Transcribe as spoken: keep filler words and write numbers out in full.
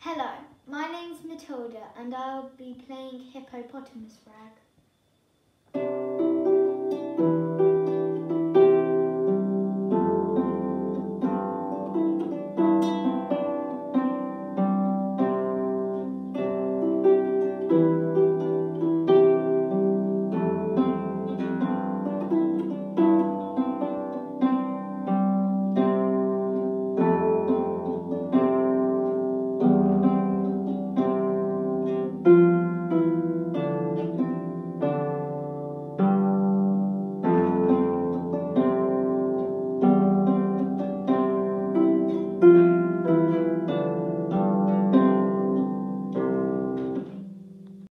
Hello, my name's Matilda and I'll be playing Hippopotamus Frag.